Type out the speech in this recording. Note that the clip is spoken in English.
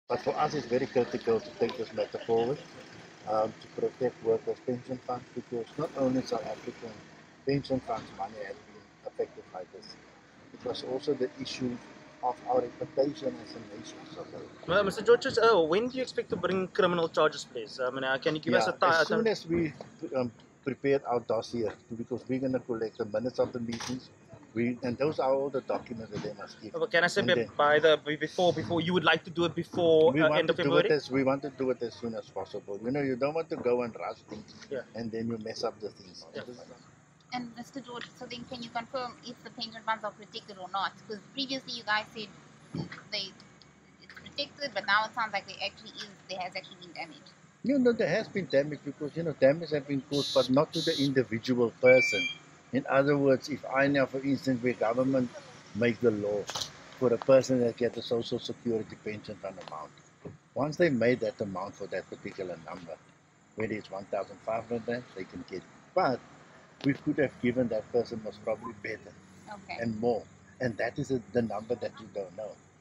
But for us, it's very critical to take this matter forward, to protect workers' pension funds, because not only South African pension funds money has been affected by this, it was also the issue of our reputation as a nation. So, Well, Mr. Georges, when do you expect to bring criminal charges, please? I mean, can you give us a yeah, as time? soon as we prepared our dossier, because we're going to collect the minutes of the meetings, and those are all the documents that they must give. Can I say And then by the before you would like to do it before we want end to of do it February? as we want to do it as soon as possible. You know, you don't want to go and rush things, Yeah. and then you mess up the things. Yeah. And Mr. George, so then can you confirm if the pension funds are protected or not? Because previously you guys said they it's protected, but now it sounds like there has actually been damage. You know, there has been damage because, you know, damage has been caused, but not to the individual person. In other words, if I know, for instance, where government make the law for a person that gets a social security pension fund amount, once they made that amount for that particular number, whether it's 1,500 rand, they can get it. But we could have given that person was probably better Okay. and more. And that is the number that you don't know.